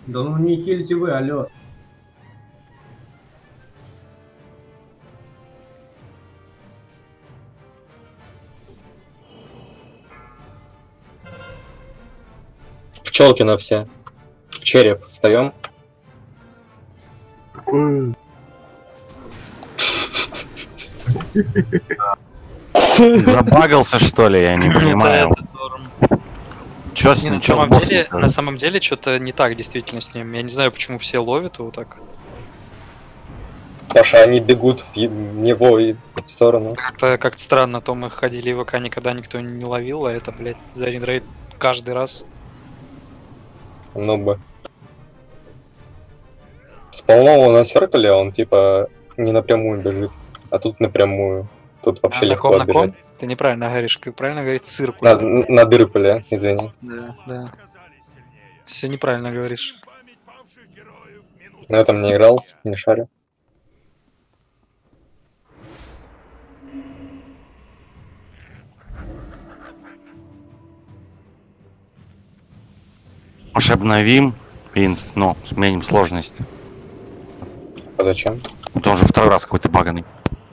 Да ну не хильте вы, алло. Пчелкина все. В череп встаем. Забагался, что ли, я не понимаю. Чё с Не, ним, чё с боссом? на самом деле что-то не так действительно с ним. Я не знаю, почему все ловят его так. Паша, они бегут в него и в сторону. Как-то странно, то мы ходили в ВК, никогда никто не ловил, а это, блядь, за рейд каждый раз. Ну бы. По-моему, на Серкале он типа не напрямую бежит, а тут напрямую. Тут вообще легко на ком? отбежать. Ты неправильно говоришь, правильно говорить циркуль. На Дыркуле, извини. Да, да. Все неправильно говоришь. На этом не играл, не шарю. Может, обновим и, ну, сменим сложность. А зачем? Вот он же второй раз какой-то баганый.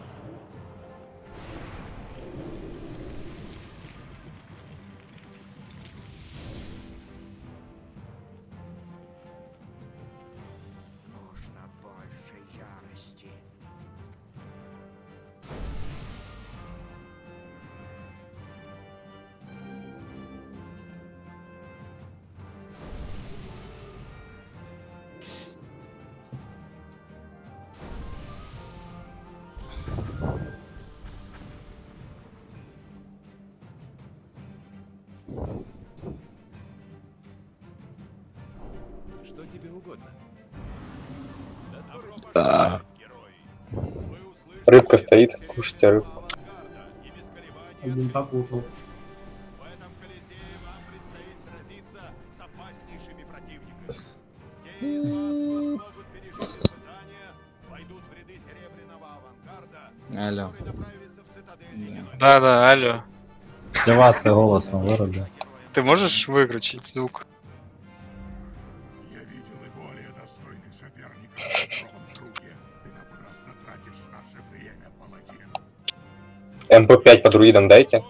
Нужно больше ярости. Что тебе угодно? Рыбка стоит, кушайте рыбку. Один покушал. В этом Колизее вам предстоит сразиться с опаснейшими противниками. Те из вас, кто смогут пережить испытания, войдут в ряды Серебряного авангарда, Алло. чтобы направиться в цитадель. Да, алло. Активация голосом выруби. Ты можешь выключить звук? Я видел и более достойных соперников в первом круге. Ты напрасно тратишь наше время, паладин. МП5 по друидам дайте.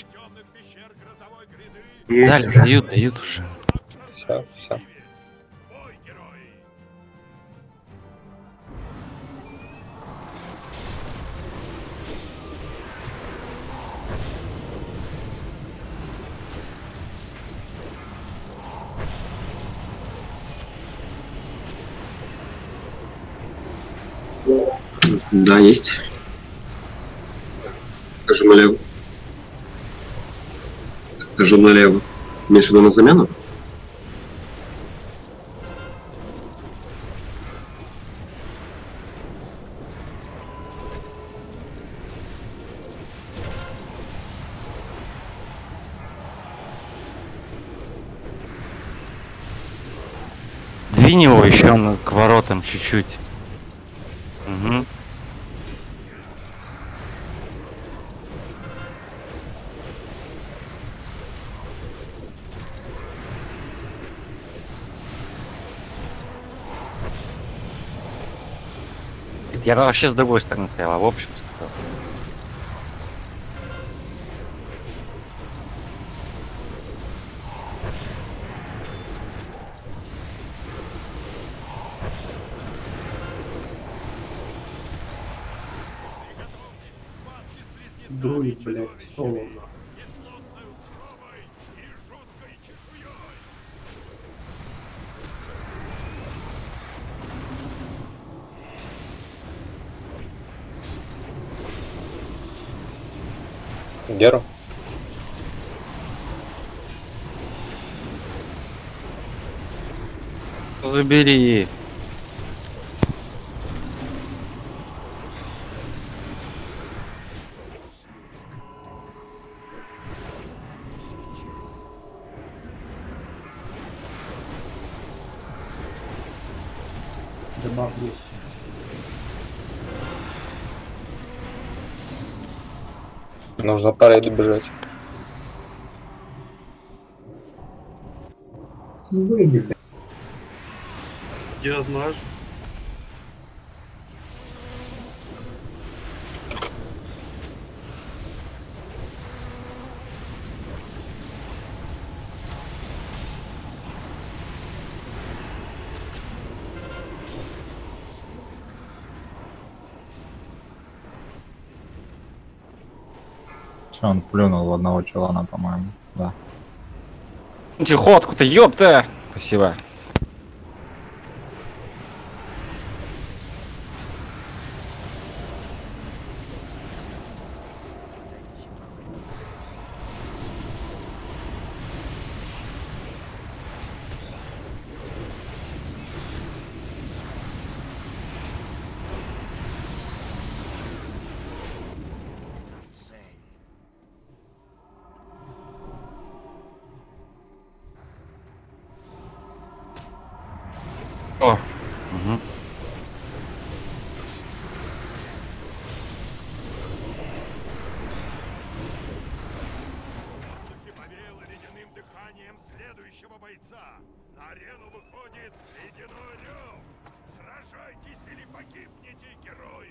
Дают уже. Все, все. Да, есть. Скажем налево. Скажем налево. Имеешь в виду на замену? Двинь его еще к воротам чуть-чуть. Угу. Я вообще с другой стороны стоял, а в общем сказал. Друид, блядь, соло. Геру. Забери. Дебаф есть. Нужно по рейду бежать. Ну выйди, блядь. Иди размножь. Че, он плюнул в одного чулана, по-моему. Да. Тихотку-то, ёпта! Спасибо. О. Угу. Повеяло ледяным дыханием следующего бойца. На арену выходит ледяной рев. Сражайтесь или погибнете, герои!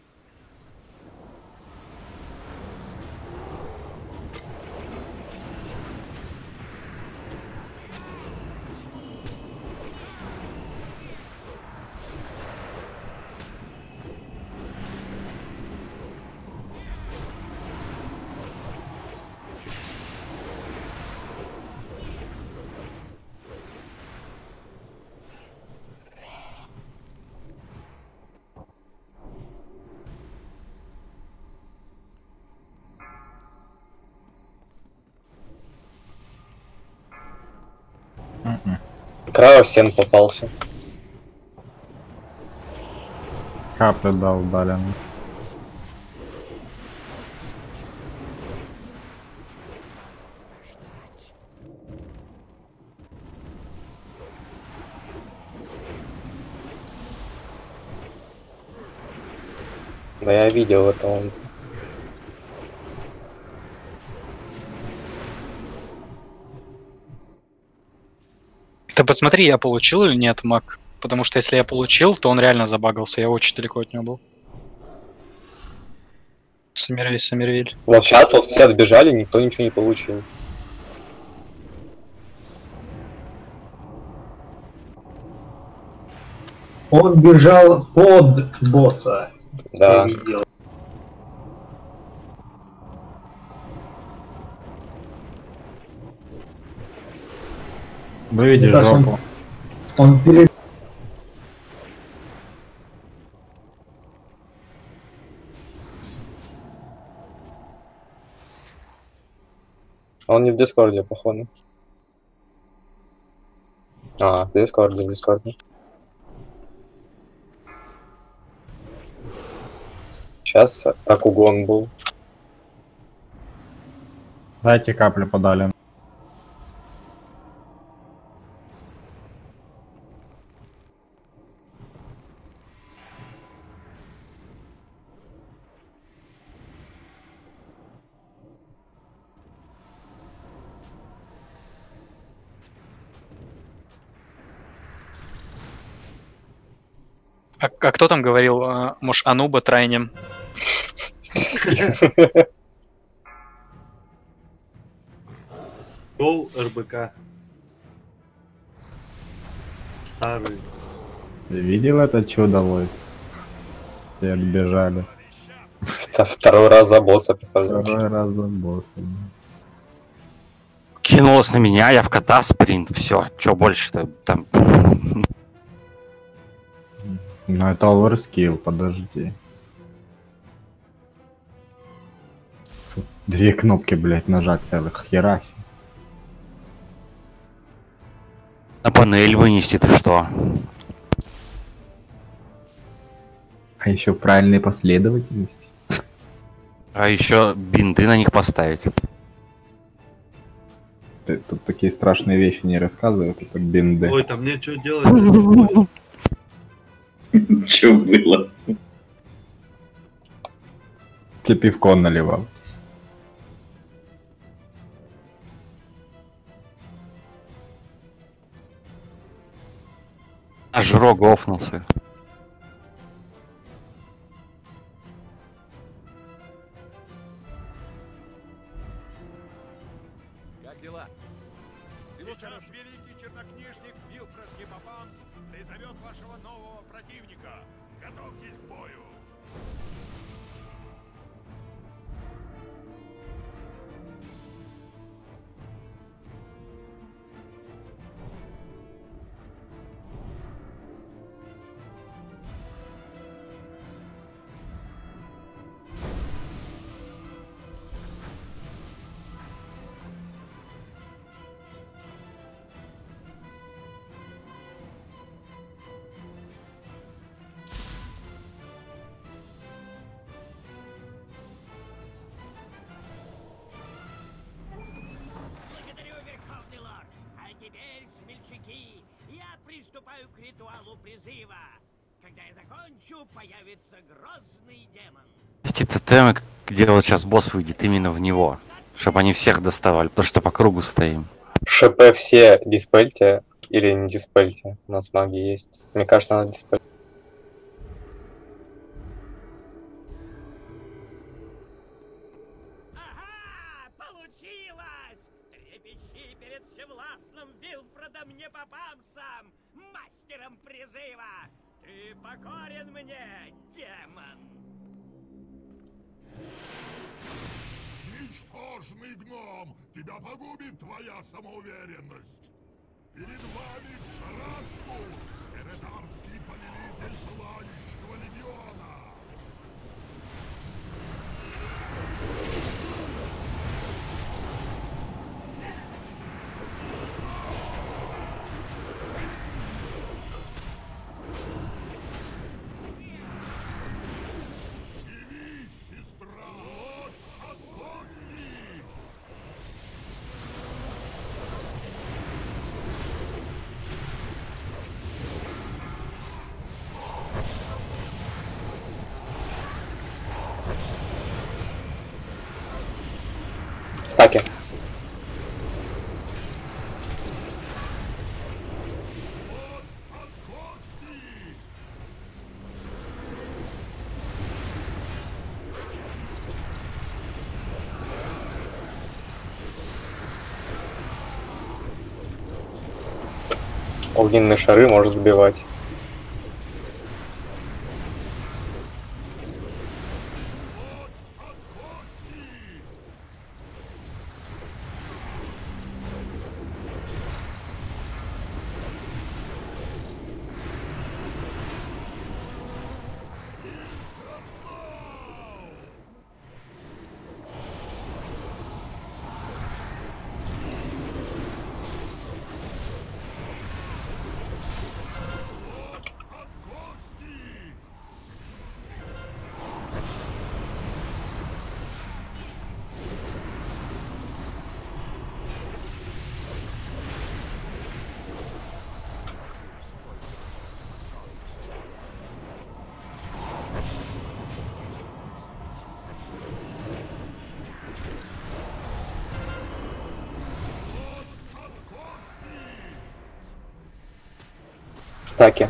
Крава всем попался. Капли дал, дали. Да я видел это он. Ты посмотри, я получил или нет маг. Потому что если я получил, то он реально забагался. Я очень далеко от него был. Сомервиль. Вот сейчас вот все отбежали, никто ничего не получил. Он бежал под босса. Да. Я видел. Вы видишь Мне кажется, жопу. Он перед... Он не в Дискорде, походу. А, в Дискорде. Сейчас Акугон был. Дайте капли подали. А кто там говорил, может, Ануба трайнем? Гол РБК. Старый. Ты видел это чудо, Лойд? Все отбежали. Второй раз за босса, представляешь? Второй раз за боссом. Кинулась на меня, я в кота спринт, все. Че больше-то там? Ну это оверскилл, подожди. Тут 2 кнопки, блять, нажать целых, хераси. На панель вынести, ты что? А еще в правильной последовательности. А еще бинты на них поставить. Ты тут такие страшные вещи не рассказывают, это бинды. Ой, там мне что делать? Че было? Тебе пивко наливал. Жрок гофнулся. Как дела? Сейчас великий чернокнижник Вилфред Гиппопамс призовет вашего нового противника. Готовьтесь к бою. Благодарю, Верховный Лорд. А теперь, смельчаки, я приступаю к ритуалу призыва. Когда я закончу, появится грозный демон. Эти тотемы, где вот сейчас босс выйдет, именно в него. Чтобы они всех доставали, потому что по кругу стоим. ШП все диспельте или не диспельте? У нас маги есть. Мне кажется, надо диспельте. Ага! Получилось! Трепещи перед всевластным Вилфредом Непопамсом, мастером призыва! Ты покорен мне, демон! Ничтожный гном! Тебя погубит твоя самоуверенность! Перед вами Шарацус, эретарский повелитель Пылающего легиона! Явись, сестра! Вот от кости! Стаки. От кости! Огненные шары может сбивать. От кости! От кости! От кости! Стаки.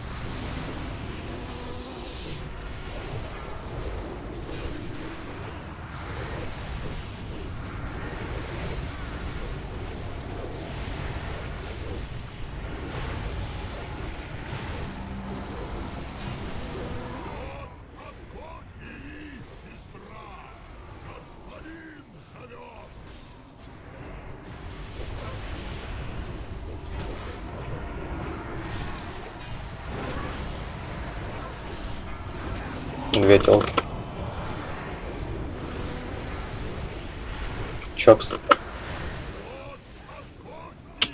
От кости! Явись, сестра! Господин зовет! Две телки. Чопс. От кости!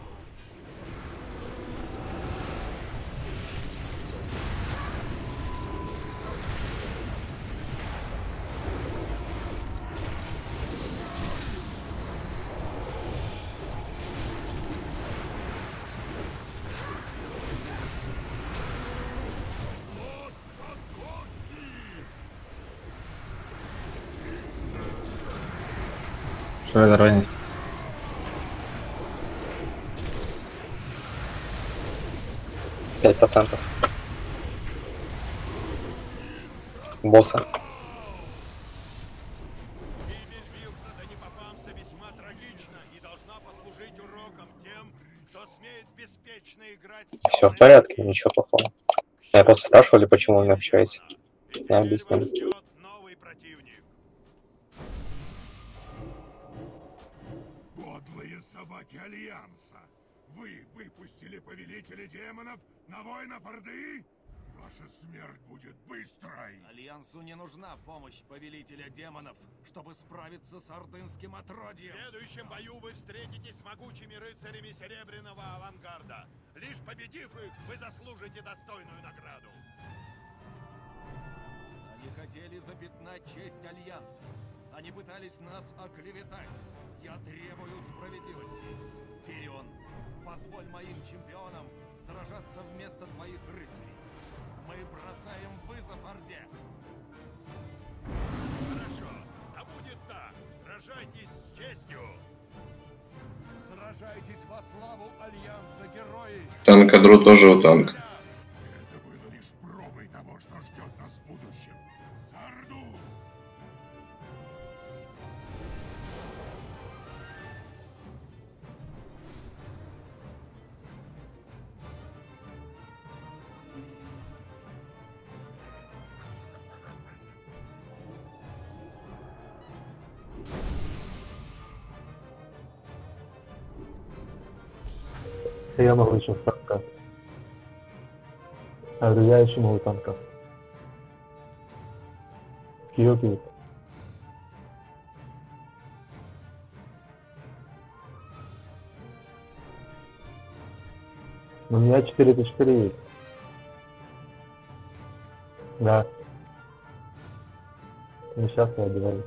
От кости! Что это ранить? 5%. Босса. Гибель Вилфреда Непопамса весьма трагична и должна послужить уроком тем, кто смеет беспечно играть с Все в порядке, ничего плохого. Меня просто спрашивали, почему он общается. Ведь Я теперь объяснил. вас ждет новый противник. Подлые собаки Альянса! Вы выпустили повелителя демонов на воинов Орды? Ваша смерть будет быстрой! Альянсу не нужна помощь повелителя демонов, чтобы справиться с ордынским отродьем. В следующем бою вы встретитесь с могучими рыцарями Серебряного Авангарда. Лишь победив их, вы заслужите достойную награду. Они хотели запятнать честь Альянса. Они пытались нас оклеветать. Я требую справедливости. Тирион, позволь моим чемпионам сражаться вместо твоих рыцарей. Мы бросаем вызов Орде. Хорошо, да будет так. Сражайтесь с честью. Сражайтесь во славу Альянса, герои. Танкадру тоже у танка. Это было лишь пробой того, что ждет нас в будущем. За Орду! Я могу еще в танка. А я еще могу танка. Киоки. У меня 4-4 есть. Да. Ну сейчас я одеваю.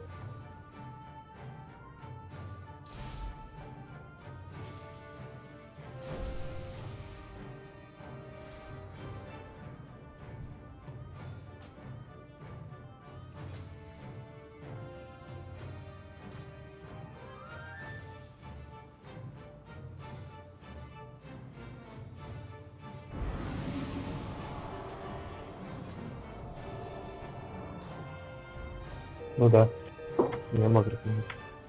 Ну да, я могу рекомендовать.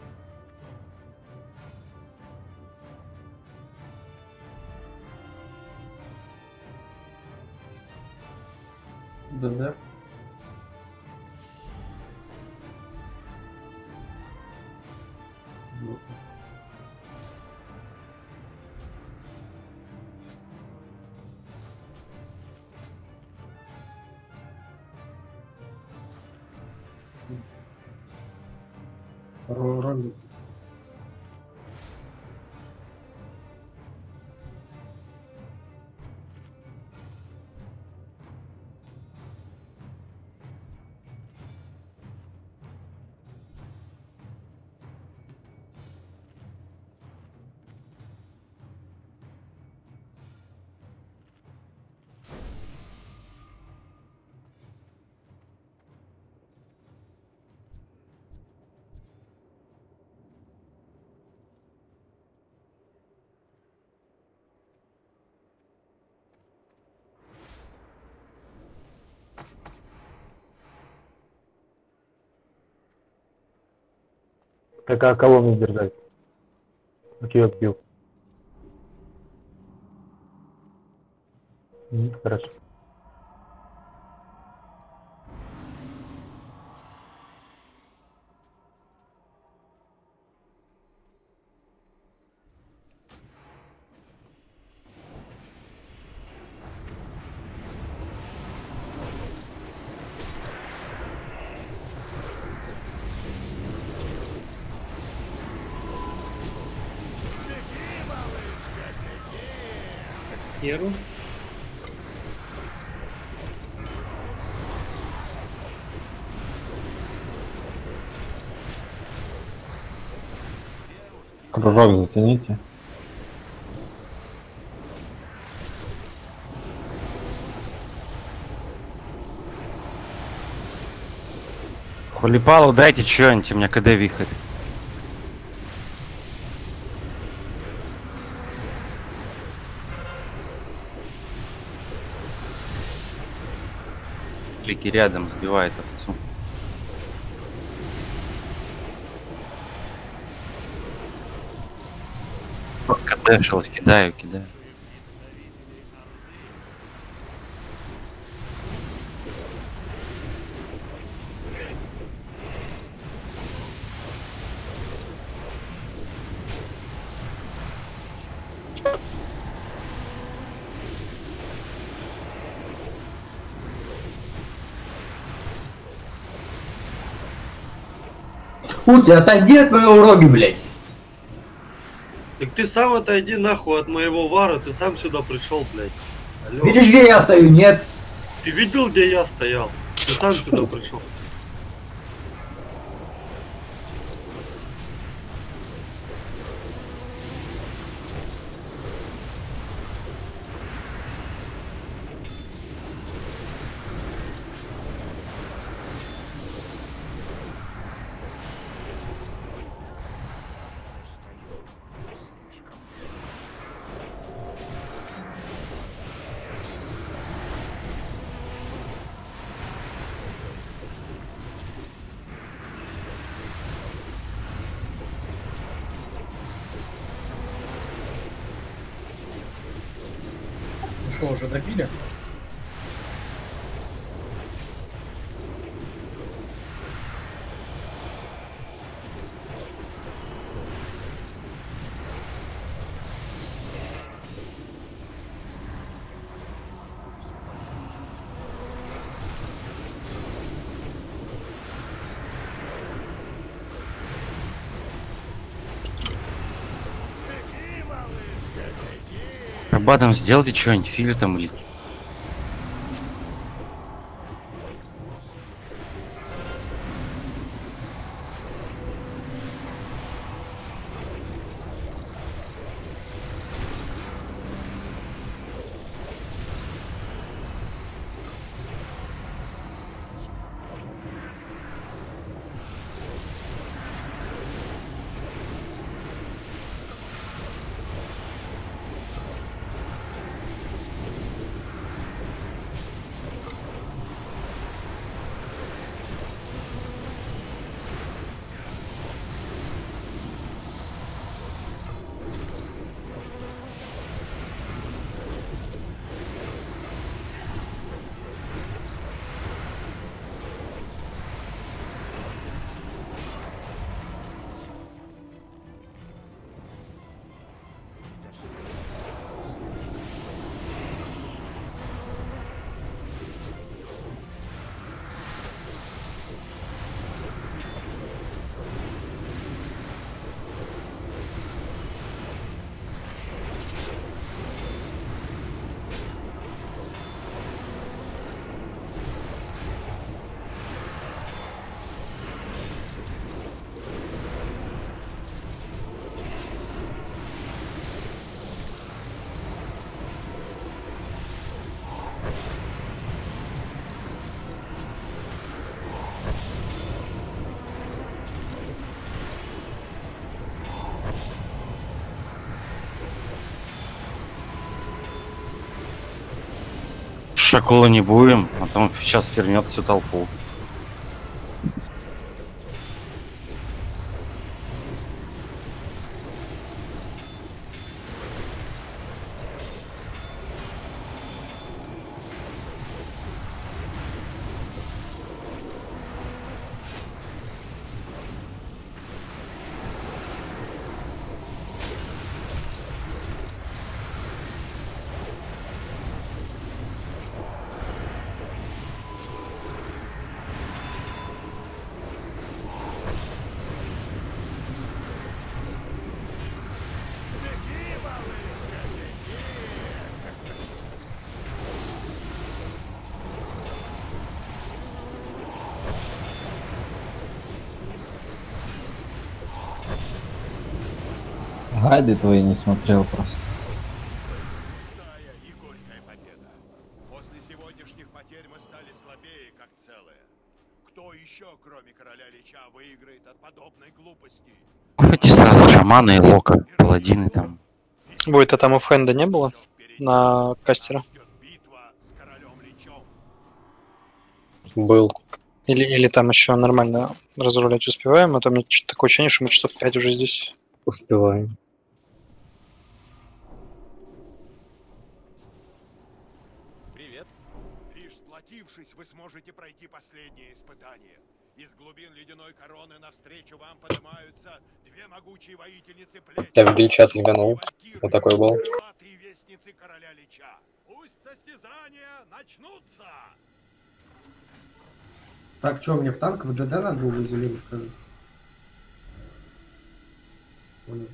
ДД. Ролик. Так а кого мне держать? Кио. Хорошо. Херу? Кружок затяните. Хулипалу дайте что-нибудь, у меня КД вихрь. Клики рядом сбивает овцу. Кадешилась, кидаю. Ути, отойди от моего роги, блядь. Так ты сам отойди нахуй от моего вара, ты сам сюда пришел, блядь. Алло. Видишь, где я стою, нет? Ты видел, где я стоял? Ты сам сюда пришел. Ну что, уже добили? Рабатом сделайте что-нибудь, фильтр там или... Шакула не будем, а там сейчас вернет всю толпу. Гайды твои не смотрел просто. Пустая и горькая победа. После сегодняшних потерь мы стали слабее, как целое. Кто еще, кроме короля Лича, выиграет от подобной глупости? Хоть сразу шаманы и лока, паладины там. Будет, а там оффхенда не было на кастера? Был. Или там еще нормально разрулять успеваем, а то мне такое ощущение, что мы часов 5 уже здесь. Успеваем. Привет. Лишь сплотившись, вы сможете пройти последнее испытание. Из глубин ледяной короны навстречу вам поднимаются две могучие воительницы плеч. Я в бильчат ебанул. Вот такой был. Крылатые вестницы короля Лича. Пусть состязания начнутся! Так, что, мне в танк в ДД надо было зеленый, скажи? Понял.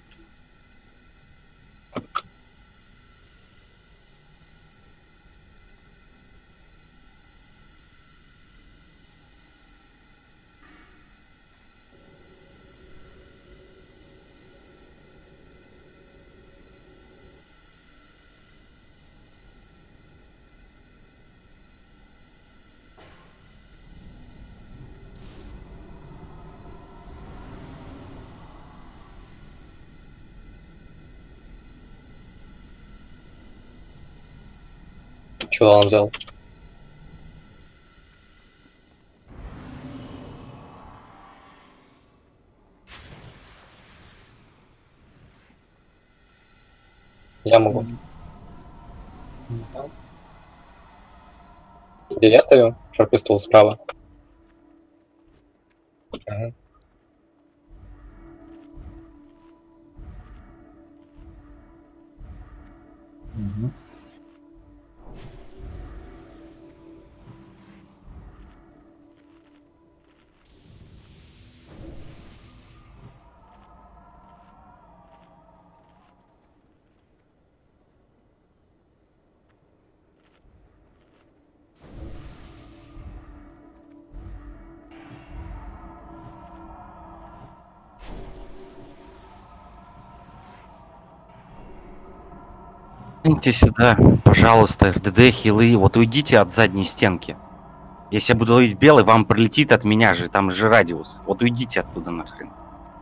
Чего он взял? Я могу. Где я стою? Шарпистол справа. Ага. Угу. Идите сюда, пожалуйста, РДД, хилы, вот уйдите от задней стенки. Если я буду ловить белый, вам прилетит от меня же, там же радиус. Вот уйдите оттуда нахрен.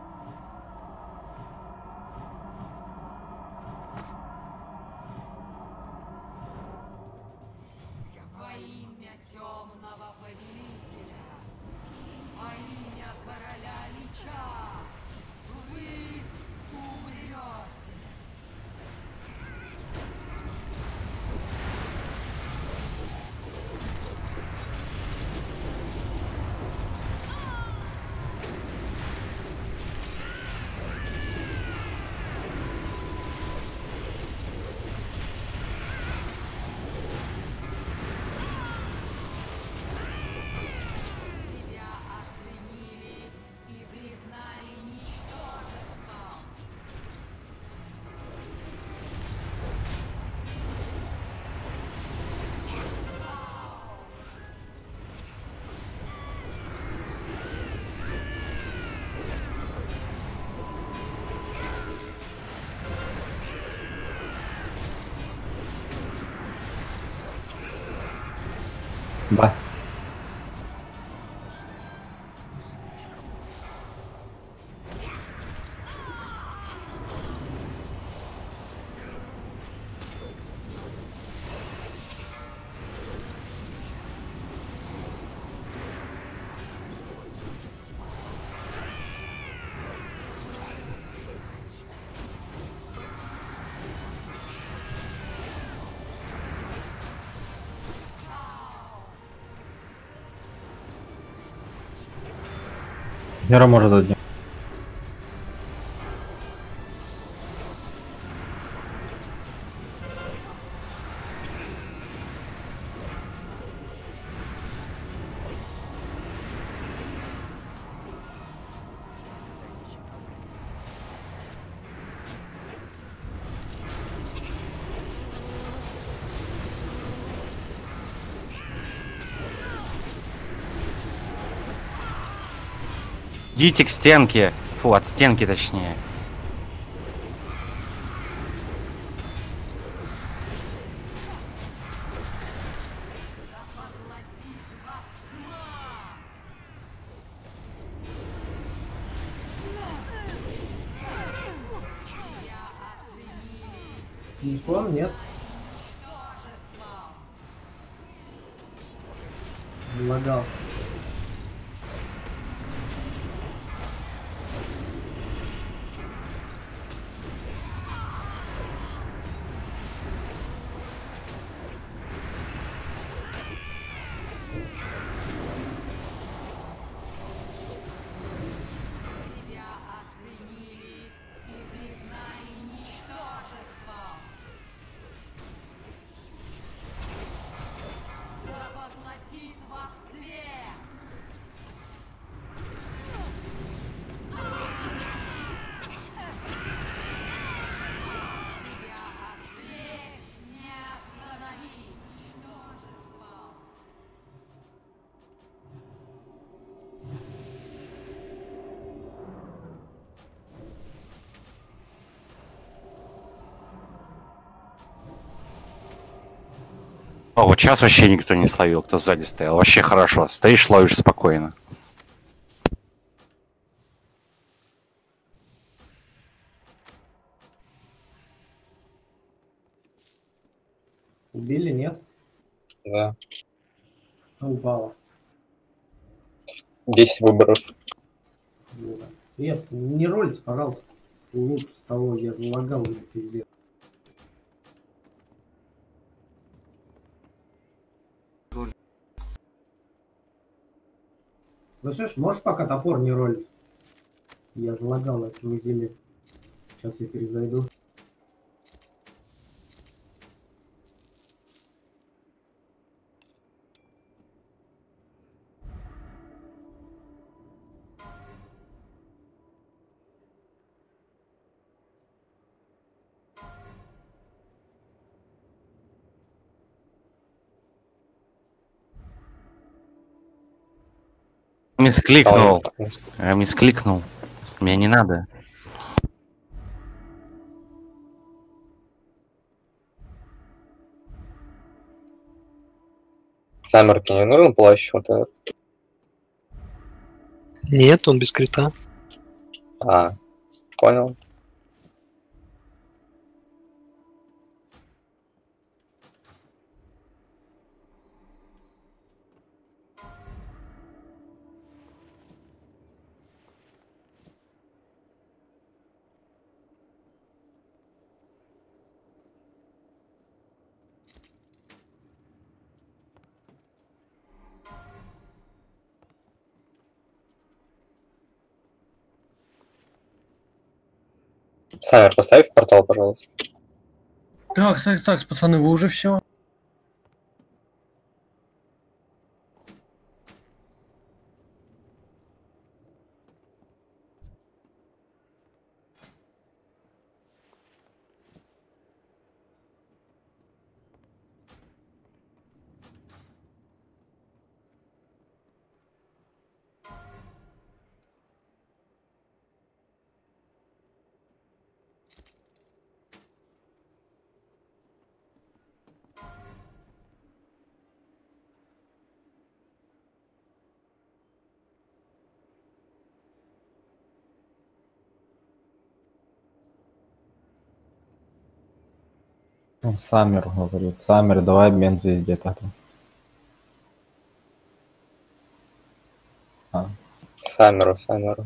Да. Гера может один. Идите к стенке. Фу, от стенки точнее. Не склон, нет. Залагал. А вот сейчас вообще никто не словил, кто сзади стоял. Вообще хорошо. Стоишь, ловишь спокойно. Убили, нет? Да. Что упало? 10 выборов. Нет, не ролите, пожалуйста. Лут с того, я залагал, мне пиздец. Слышишь, можешь пока топор не ролить? Я залагал на этом изделии. Сейчас я перезайду. Мискликнул. Мискликнул. Мне не надо. Саммер, тебе не нужен плащ вот этот? Нет, он без крита. А, понял. Саммер, поставь портал, пожалуйста. Так, пацаны, вы уже все? Саммер говорит. Саммер, давай обмен звезде тогда. Саммеру.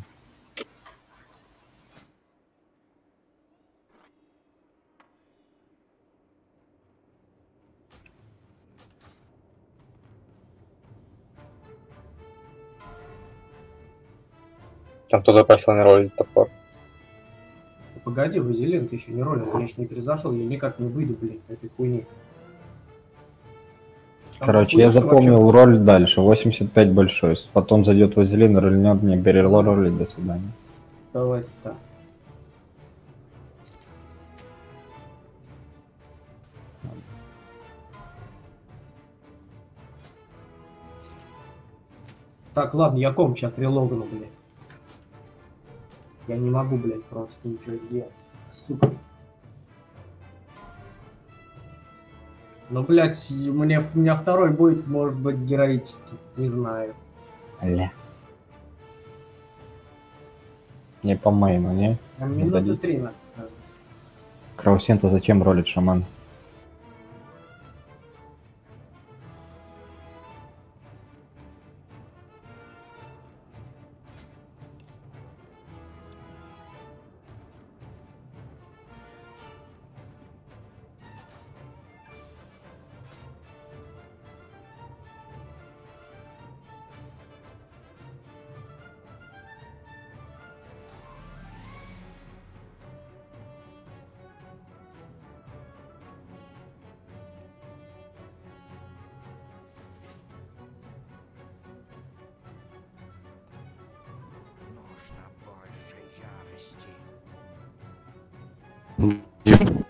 Там кто-то просил не ролить топор. Погоди, Вазелин, ты еще не ролил, я еще не перезашел, я никак не выйду, блядь, с этой хуйни. Короче, я запомнил роль дальше. 85 большой. Потом зайдет Вазелин, рольнет мне, берело ролить, до свидания. Давайте так. Так, ладно, я ком сейчас релогну, блядь. Я не могу, блядь, просто ничего сделать. Сука. Но, блядь, у меня второй будет, может быть, героический. Не знаю. Ля. Не по мейну, не? Минуты 3 надо. Краусен-то зачем ролит шаман? Дежу.